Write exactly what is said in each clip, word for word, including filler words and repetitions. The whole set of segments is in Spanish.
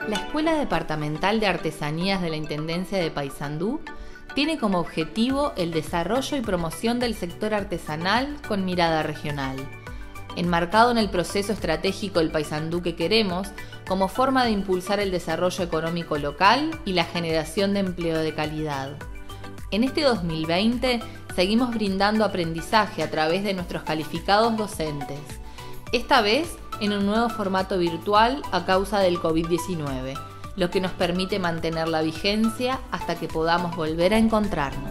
La Escuela Departamental de Artesanías de la Intendencia de Paysandú tiene como objetivo el desarrollo y promoción del sector artesanal con mirada regional, enmarcado en el proceso estratégico del Paysandú que queremos, como forma de impulsar el desarrollo económico local y la generación de empleo de calidad. En este dos mil veinte seguimos brindando aprendizaje a través de nuestros calificados docentes, esta vez en un nuevo formato virtual a causa del COVID diecinueve, lo que nos permite mantener la vigencia hasta que podamos volver a encontrarnos.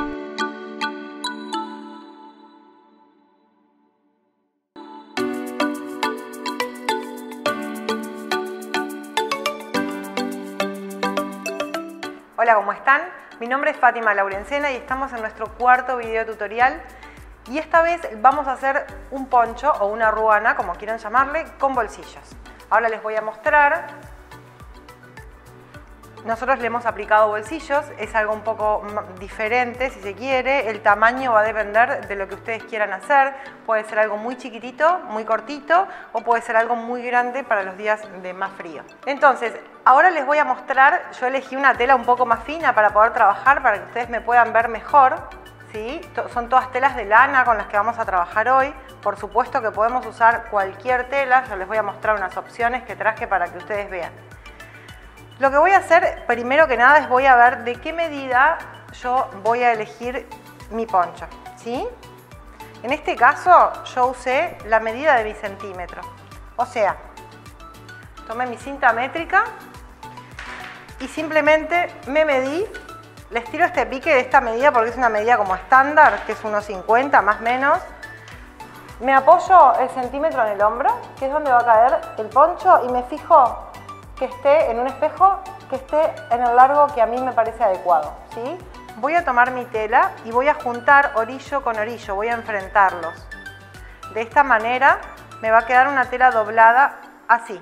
Hola, ¿cómo están? Mi nombre es Fátima Laurencena y estamos en nuestro cuarto video tutorial. Y esta vez vamos a hacer un poncho o una ruana, como quieran llamarle, con bolsillos. Ahora les voy a mostrar. Nosotros le hemos aplicado bolsillos, es algo un poco diferente si se quiere. El tamaño va a depender de lo que ustedes quieran hacer. Puede ser algo muy chiquitito, muy cortito, o puede ser algo muy grande para los días de más frío. Entonces, ahora les voy a mostrar, yo elegí una tela un poco más fina para poder trabajar, para que ustedes me puedan ver mejor. ¿Sí? Son todas telas de lana con las que vamos a trabajar hoy. Por supuesto que podemos usar cualquier tela. Yo les voy a mostrar unas opciones que traje para que ustedes vean. Lo que voy a hacer, primero que nada, es voy a ver de qué medida yo voy a elegir mi poncho, ¿sí? En este caso yo usé la medida de mi centímetro. O sea, tomé mi cinta métrica y simplemente me medí. Les tiro este pique de esta medida porque es una medida como estándar, que es uno cincuenta más o menos. Me apoyo el centímetro en el hombro, que es donde va a caer el poncho, y me fijo que esté en un espejo, que esté en el largo que a mí me parece adecuado, ¿sí? Voy a tomar mi tela y voy a juntar orillo con orillo, voy a enfrentarlos. De esta manera me va a quedar una tela doblada así.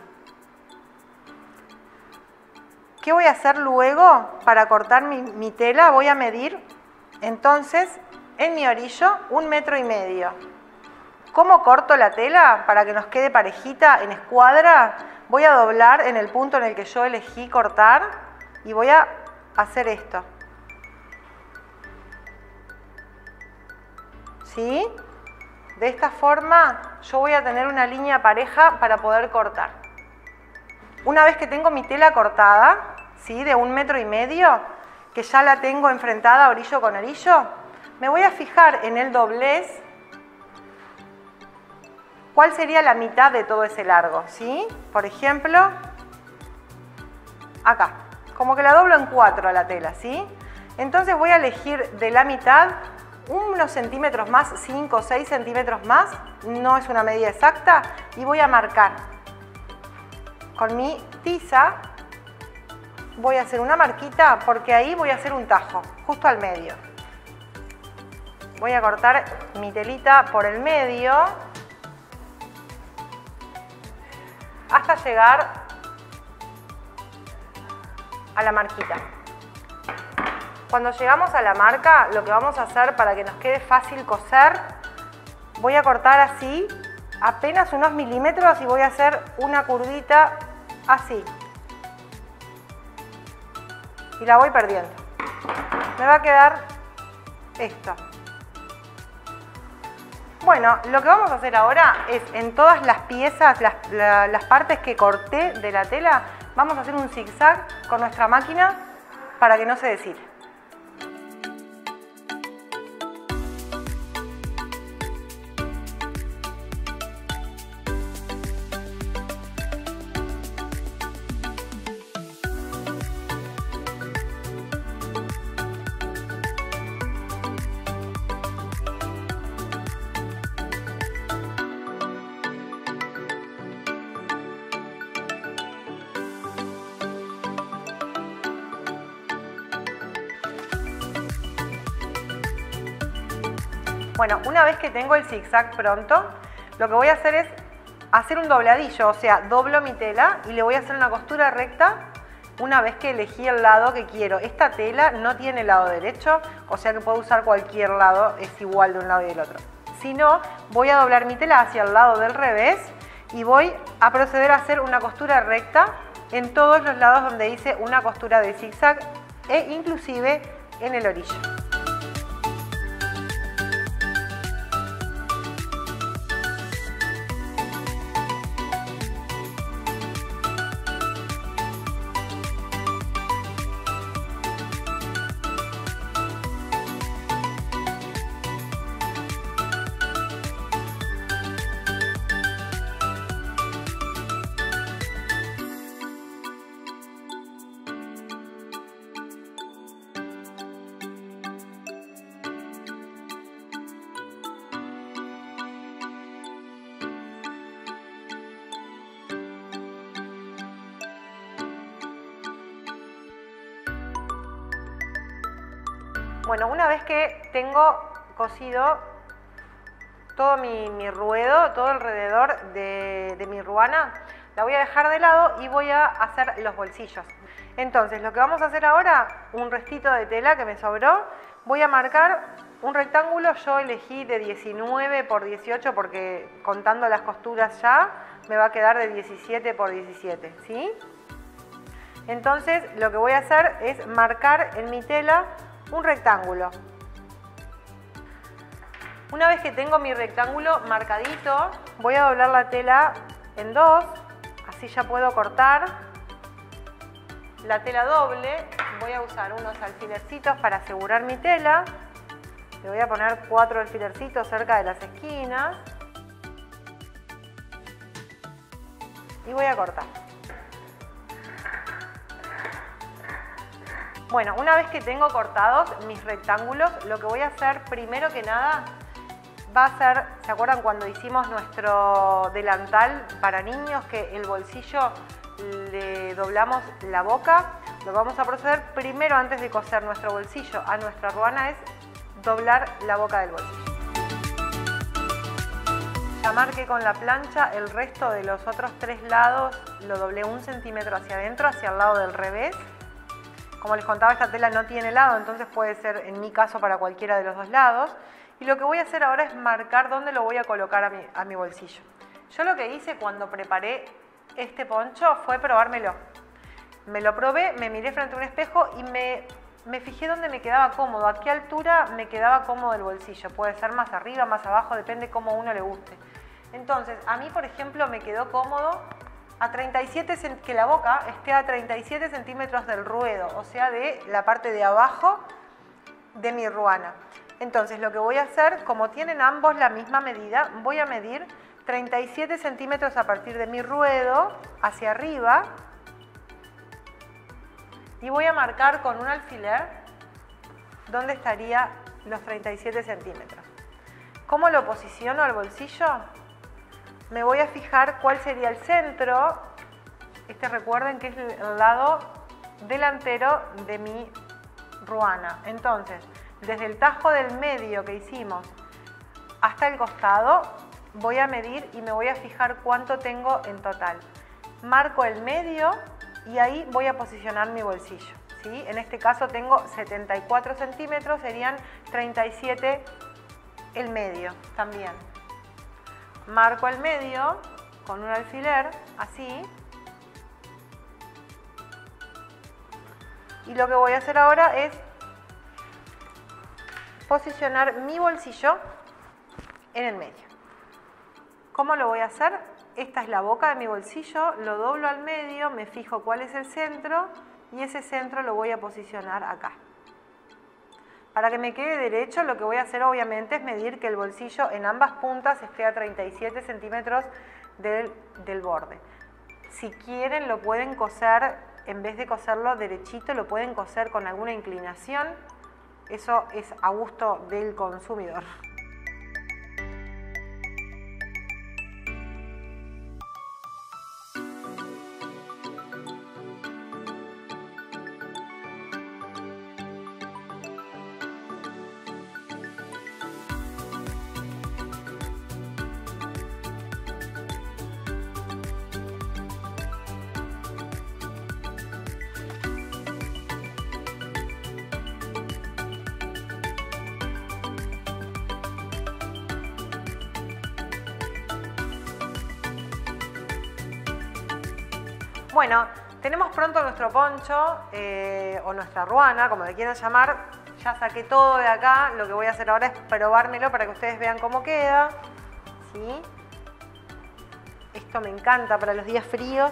¿Qué voy a hacer luego para cortar mi, mi tela? Voy a medir entonces en mi orillo un metro y medio. ¿Cómo corto la tela para que nos quede parejita en escuadra? Voy a doblar en el punto en el que yo elegí cortar y voy a hacer esto. ¿Sí? De esta forma yo voy a tener una línea pareja para poder cortar. Una vez que tengo mi tela cortada, ¿sí? De un metro y medio, que ya la tengo enfrentada orillo con orillo, me voy a fijar en el doblez cuál sería la mitad de todo ese largo, ¿sí? Por ejemplo, acá, como que la doblo en cuatro a la tela, ¿sí? Entonces voy a elegir de la mitad unos centímetros más, cinco o seis centímetros más, no es una medida exacta, y voy a marcar. Con mi tiza voy a hacer una marquita porque ahí voy a hacer un tajo, justo al medio. Voy a cortar mi telita por el medio hasta llegar a la marquita. Cuando llegamos a la marca, lo que vamos a hacer para que nos quede fácil coser, voy a cortar así apenas unos milímetros y voy a hacer una curvita así. Y la voy perdiendo. Me va a quedar esto. Bueno, lo que vamos a hacer ahora es en todas las piezas, las, la, las partes que corté de la tela, vamos a hacer un zigzag con nuestra máquina para que no se deshile. Bueno, una vez que tengo el zigzag pronto, lo que voy a hacer es hacer un dobladillo, o sea, doblo mi tela y le voy a hacer una costura recta una vez que elegí el lado que quiero. Esta tela no tiene lado derecho, o sea que puedo usar cualquier lado, es igual de un lado y del otro. Si no, voy a doblar mi tela hacia el lado del revés y voy a proceder a hacer una costura recta en todos los lados donde hice una costura de zigzag e inclusive en el orillo. Bueno, una vez que tengo cosido todo mi, mi ruedo, todo alrededor de, de mi ruana, la voy a dejar de lado y voy a hacer los bolsillos. Entonces, lo que vamos a hacer ahora, un restito de tela que me sobró, voy a marcar un rectángulo. Yo elegí de diecinueve por dieciocho porque contando las costuras ya me va a quedar de diecisiete por diecisiete, ¿sí? Entonces, lo que voy a hacer es marcar en mi tela un rectángulo. Una vez que tengo mi rectángulo marcadito, voy a doblar la tela en dos, así ya puedo cortar la tela doble. Voy a usar unos alfilercitos para asegurar mi tela. Le voy a poner cuatro alfilercitos cerca de las esquinas y voy a cortar. Bueno, una vez que tengo cortados mis rectángulos, lo que voy a hacer primero que nada va a ser, ¿se acuerdan cuando hicimos nuestro delantal para niños que el bolsillo le doblamos la boca? Lo que vamos a proceder primero antes de coser nuestro bolsillo a nuestra ruana es doblar la boca del bolsillo. Ya marqué con la plancha el resto de los otros tres lados, lo doblé un centímetro hacia adentro, hacia el lado del revés. Como les contaba, esta tela no tiene lado, entonces puede ser en mi caso para cualquiera de los dos lados. Y lo que voy a hacer ahora es marcar dónde lo voy a colocar a mi, a mi bolsillo. Yo lo que hice cuando preparé este poncho fue probármelo. Me lo probé, me miré frente a un espejo y me, me fijé dónde me quedaba cómodo, a qué altura me quedaba cómodo el bolsillo. Puede ser más arriba, más abajo, depende cómo uno le guste. Entonces, a mí, por ejemplo, me quedó cómodo a treinta y siete, que la boca esté a treinta y siete centímetros del ruedo, o sea, de la parte de abajo de mi ruana. Entonces, lo que voy a hacer, como tienen ambos la misma medida, voy a medir treinta y siete centímetros a partir de mi ruedo hacia arriba y voy a marcar con un alfiler dónde estaría los treinta y siete centímetros. ¿Cómo lo posiciono al bolsillo? Me voy a fijar cuál sería el centro. Este, recuerden que es el lado delantero de mi ruana. Entonces, desde el tajo del medio que hicimos hasta el costado, voy a medir y me voy a fijar cuánto tengo en total. Marco el medio y ahí voy a posicionar mi bolsillo, ¿sí? En este caso tengo setenta y cuatro centímetros, serían treinta y siete el medio también. Marco el medio con un alfiler, así. Y lo que voy a hacer ahora es posicionar mi bolsillo en el medio. ¿Cómo lo voy a hacer? Esta es la boca de mi bolsillo, lo doblo al medio, me fijo cuál es el centro y ese centro lo voy a posicionar acá. Para que me quede derecho, lo que voy a hacer obviamente es medir que el bolsillo en ambas puntas esté a treinta y siete centímetros del, del borde. Si quieren lo pueden coser, en vez de coserlo derechito, lo pueden coser con alguna inclinación. Eso es a gusto del consumidor. Bueno, tenemos pronto nuestro poncho eh, o nuestra ruana, como le quieran llamar. Ya saqué todo de acá. Lo que voy a hacer ahora es probármelo para que ustedes vean cómo queda. ¿Sí? Esto me encanta para los días fríos.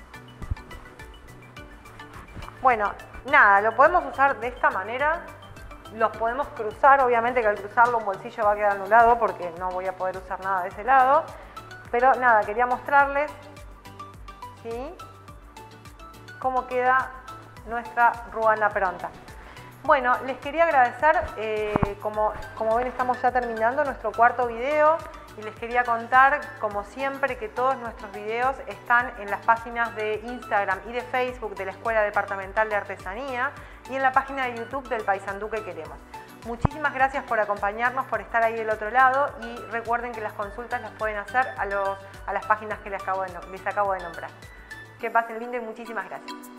Bueno, nada, lo podemos usar de esta manera. Los podemos cruzar, obviamente que al cruzarlo un bolsillo va a quedar anulado porque no voy a poder usar nada de ese lado. Pero nada, quería mostrarles, ¿sí?, cómo queda nuestra ruana pronta. Bueno, les quería agradecer, eh, como, como ven estamos ya terminando nuestro cuarto video y les quería contar, como siempre, que todos nuestros videos están en las páginas de Instagram y de Facebook de la Escuela Departamental de Artesanía y en la página de YouTube del Paysandú que queremos. Muchísimas gracias por acompañarnos, por estar ahí del otro lado y recuerden que las consultas las pueden hacer a, los, a las páginas que les acabo de, les acabo de nombrar. Que pasen lindo y muchísimas gracias.